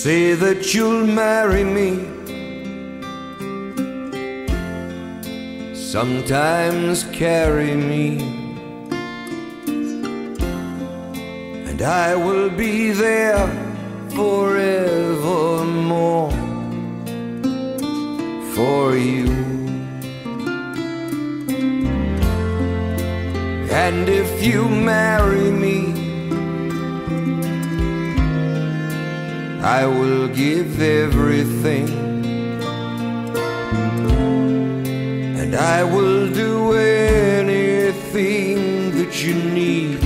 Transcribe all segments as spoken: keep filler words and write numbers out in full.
say that you'll marry me. Sometimes carry me, and I will be there forevermore for you. And if you marry me, I will give everything, and I will do anything that you need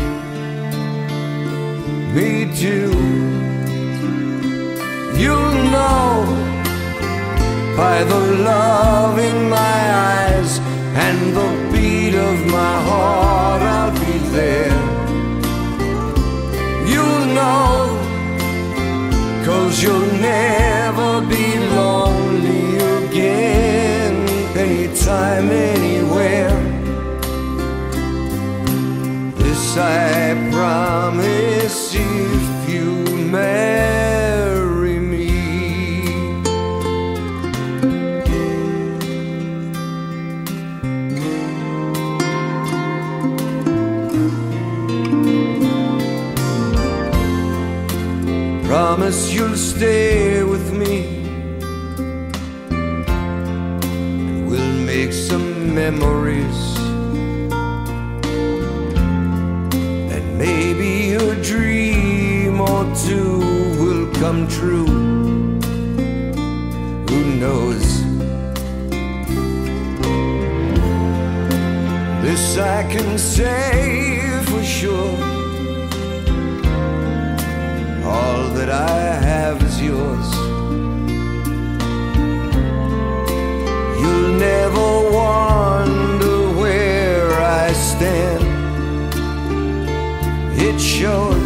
me to. You'll know by the love in my eyes and the beat of my heart, I'll be there. You'll know, 'cause you'll never be lonely again, anytime, anywhere. This I promise if you marry me. Promise you'll stay with me, and we'll make some memories, and maybe a dream or two will come true. Who knows? This I can say for sure, all that I have is yours. You'll never wonder where I stand. It shows